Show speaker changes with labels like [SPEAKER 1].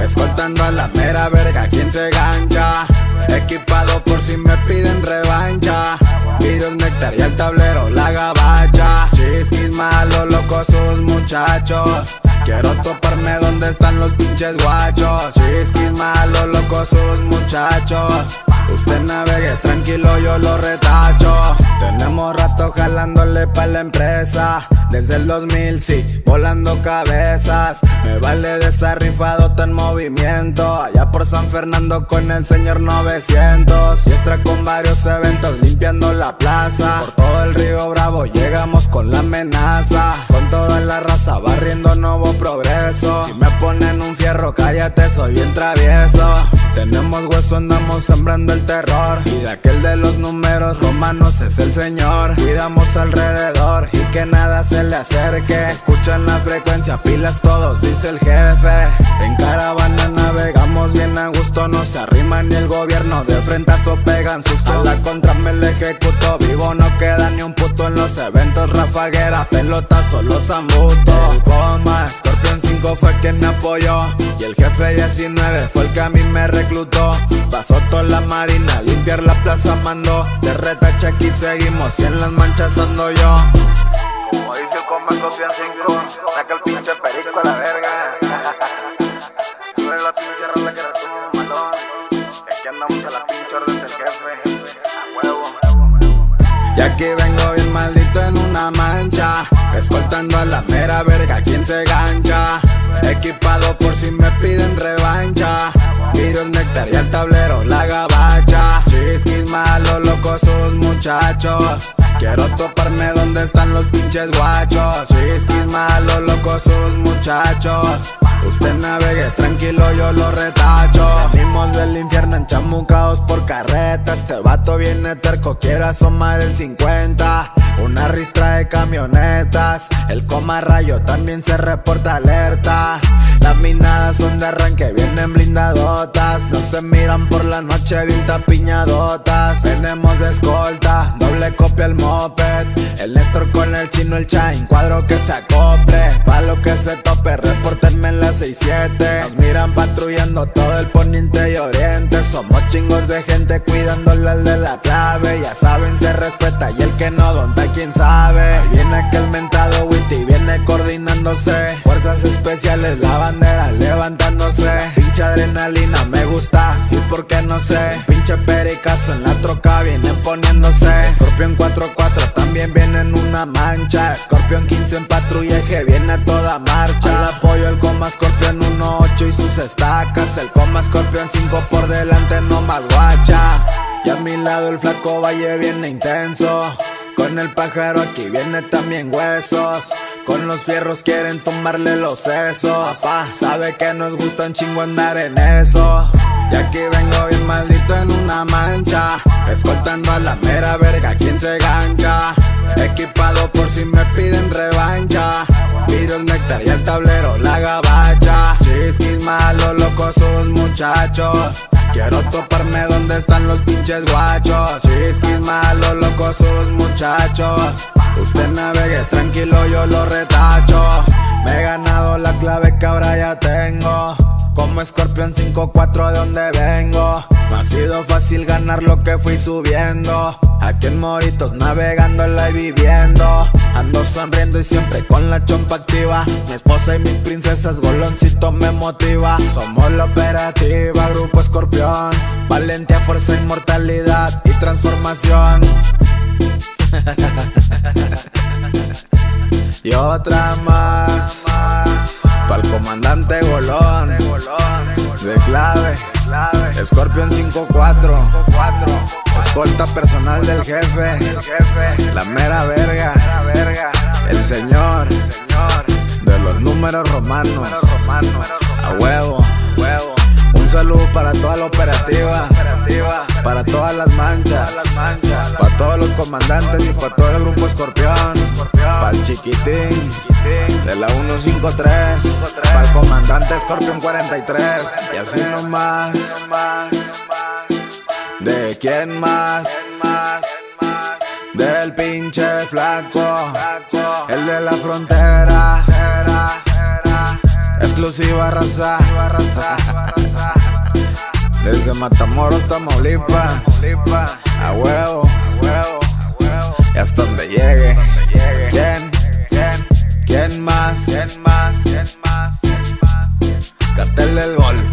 [SPEAKER 1] escoltando a la mera verga quien se gancha. Equipado por si me piden revancha. Virus, néctar y al tablero la gabacha. Chisquis malo, locos sus muchachos. Quiero toparme donde están los pinches guachos. Chisquis malo, locos sus muchachos. Usted navegue tranquilo, yo lo retacho. Tenemos rato jalándole pa' la empresa. Desde el 2000 sí, volando cabezas. Me vale desarrifado en movimiento. Allá por San Fernando con el señor 900. Y extra con varios eventos limpiando la plaza. Por todo el Río Bravo llegamos con la amenaza. Con toda la raza barriendo nuevo progreso. Si me ponen un fierro cállate, soy bien travieso. Tenemos hueso, andamos sembrando el terror. Y de aquel de los números romanos es el señor. Cuidamos alrededor y que nada se le acerque. Escuchan la frecuencia, pilas todos, dice el jefe. En caravana navegamos bien a gusto. No se arrima ni el gobierno, de frentazo pegan susto. La contra me la ejecuto, vivo no queda ni un puto. En los eventos rafaguera, pelotazo, los zambuto. El coma, Scorpion 5 fue quien me apoyó. Y el jefe 19 fue el que a mí me reclutó. Pasó toda la marina, limpiar la plaza mandó. De retache aquí seguimos y en las manchas ando yo.
[SPEAKER 2] Como dice el coma Scorpion 5, saca el pinche perico a la verga. Sube la pinche rola que retumba malón. Y aquí andamos a la pinche orden del jefe, a huevo.
[SPEAKER 1] Y aquí vengo bien maldito en una mancha, escoltando a la mera verga quien se gancha. Equipado por si me piden revancha. Virus, néctar y al tablero la gabacha. Chisquis malo, locos sus muchachos. Quiero toparme donde están los pinches guachos. Chisquis malo, locos sus muchachos. Usted navegue tranquilo, yo lo retacho. Venimos del infierno enchamucados por carreta. Este vato viene terco, quiere asomar el 50. Una ristra de camionetas. El coma rayo también se reporta alerta. Las minadas son de arranque, vienen blindadotas. No se miran por la noche, bien tapiñadotas. Tenemos de escolta, doble copia el moped. El Néstor con el chino, el chain, cuadro que se acople. Pa' lo que se tope, repórtenme en la 6-7. Nos miran patrullando todo el poniente y oriente. Somos chingos de gente cuidándole al de la clave. Ya saben, se respeta y el que no donde quién sabe. Ahí viene aquel mentado Witty, viene coordinándose. Fuerzas especiales, la bandera levantándose. Pinche adrenalina me gusta y por qué no sé. Pinche pericazo en la troca vienen poniéndose. Scorpion 4-4 también viene en una mancha. Scorpion 15 en patrullaje viene a toda marcha. Al apoyo el coma Scorpion 1-8 y sus estacas. El coma Scorpion 5 por delante no más guacha. Y a mi lado el flaco Valle viene intenso. Con el pájaro aquí viene también huesos. Con los fierros quieren tomarle los sesos. Papá sabe que nos gusta un chingo andar en eso. Y aquí vengo bien maldito en una mancha, escoltando a la mera verga quien se gancha. Equipado por si me piden revancha. Virus, néctar y al tablero la gabacha. Chisquis malo, locos sus muchachos. Quiero toparme donde están los pinches guachos. Chisquis malo, locos sus muchachos. Usted navegue tranquilo, yo lo retacho. Me he ganado la clave que ahora ya tengo. Como Scorpion 5-4 de donde vengo. No ha sido fácil ganar lo que fui subiendo. Aquí en Moritos navegándola y viviendo. Ando sonriendo y siempre con la chompa activa. Mi esposa y mis princesas, Goloncito me motiva. Somos la operativa, Grupo Escorpión. Valentía, fuerza, inmortalidad y transformación. Y otra más pa'l comandante Golón, de clave, Scorpion 5-4, escolta personal del jefe, la mera verga, el señor de los números romanos, a huevo. Un saludo para toda la operativa, para todas las manchas, para todos los comandantes y para todo el grupo Escorpión, para el chiquitín de la 153, para el comandante Scorpion 43, y así nomás. ¿De quién más? Del pinche flaco, el de la frontera. exclusiva raza. Desde Matamoros, Tamaulipas. A huevo. Y hasta donde llegue. ¿Quién más? Cartel del Golfo.